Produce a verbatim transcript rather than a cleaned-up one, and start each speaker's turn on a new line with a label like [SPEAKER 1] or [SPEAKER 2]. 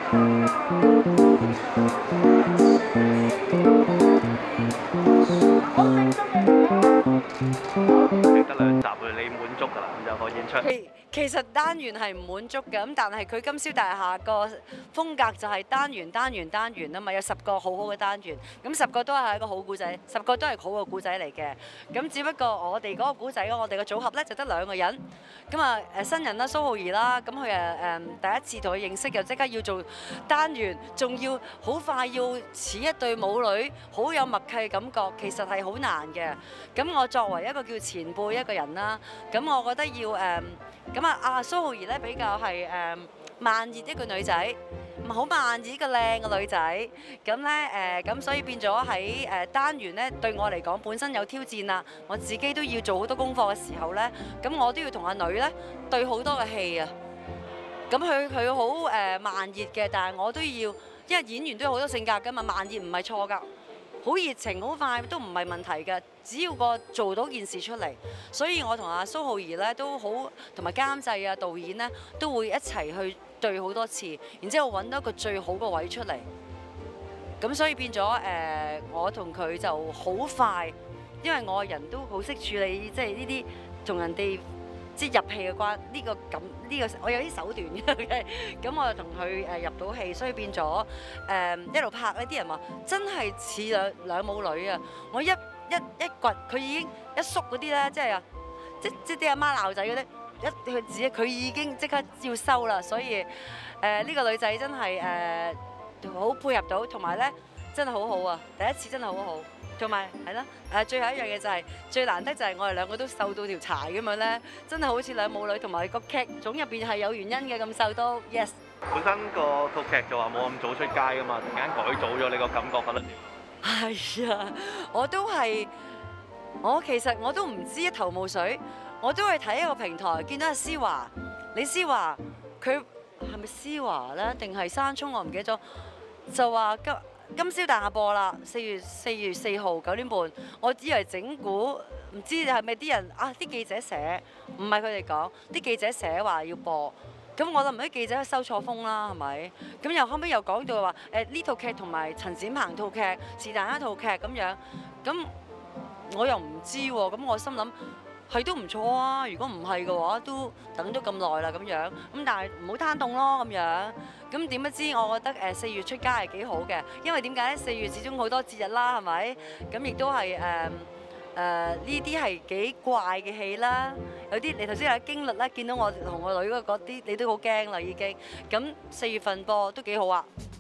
[SPEAKER 1] 得兩集你滿足㗎啦，咁就可以演出。
[SPEAKER 2] 其其實單元係唔滿足嘅，咁但係佢金宵大廈個風格就係單元單元單元啊嘛，有十個好好嘅單元，咁十個都係一個好故仔，十個都係好嘅故仔嚟嘅。咁只不過我哋嗰個故仔，我哋嘅組合咧就得兩個人，咁啊誒新人啦蘇浩儀啦，咁佢誒誒第一次同佢認識，又即刻要做單元，仲要好快要似一對母女，好有默契嘅感覺，其實係好難嘅。咁我作為一個叫前輩一個人啦，咁我覺得要誒。咁啊，阿蘇浩儀咧比較係誒慢熱一個女仔，唔係好慢熱一個靚嘅女仔。咁咧誒，咁所以變咗喺誒單元咧對我嚟講本身有挑戰啦。我自己都要做好多功課嘅時候咧，咁我都要同阿女咧對好多嘅戲啊。咁佢佢好誒慢熱嘅，但係我都要，因為演員都有好多性格㗎嘛，慢熱唔係錯㗎。好熱情好快都唔係問題嘅，只要個做到件事出嚟。所以我同阿蘇浩儀咧都好，同埋監製啊導演咧都會一齊去對好多次，然之後揾到一個最好個位出嚟。咁所以變咗誒、呃，我同佢就好快，因為我個人都好識處理，即係呢啲同人哋即係入戲嘅關呢、呢個咁呢、呢個我有啲手段嘅，咁我就同佢誒入到戲，所以變咗誒、呃、一路拍呢啲人話真係似兩兩母女啊！我一一一掘佢已經一縮嗰啲咧，即係啊，即即啲阿媽鬧仔嗰啲，一佢自己佢已經即刻要收啦，所以誒呢、呃呢個女仔真係誒好配合到，同埋咧真係好好啊！第一次真係好好。同埋係啦，誒最後一樣嘢就係、是、最難得就係我哋兩個都瘦到條柴咁樣咧，真係好似兩母女，同埋個劇種入邊係有原因嘅，咁瘦都 yes。
[SPEAKER 1] 本身個套劇就話冇咁早出街噶嘛，突然間改早咗，你個感覺覺得點？
[SPEAKER 2] 係啊，我都係，我其實我都唔知一頭霧水，我都係睇一個平台，見到阿思華，李思華，佢係咪思華咧，定係山聰我唔記得咗，就話今。金宵大廈播啦，四月四月四號九點半。我以為整蠱，唔知係咪啲人啊？啲記者寫，唔係佢哋講，啲記者寫話要播。咁我諗唔啲記者收錯風啦，係咪？咁又後尾又講到話誒呢套劇同埋陳展鵬套劇是但一套劇咁樣。咁我又唔知喎，咁我心諗。係都唔錯啊！如果唔係嘅話，都等咗咁耐啦咁樣。咁但係唔好攤凍咯咁樣。咁點不知我覺得誒四月出街係幾好嘅，因為點解咧？四月始終好多節日啦，係咪？咁亦都係誒誒呢啲係幾怪嘅戲啦。有啲你頭先有經歷啦，見到我同我女嗰啲，你都好驚啦已經。咁四月份播都幾好啊！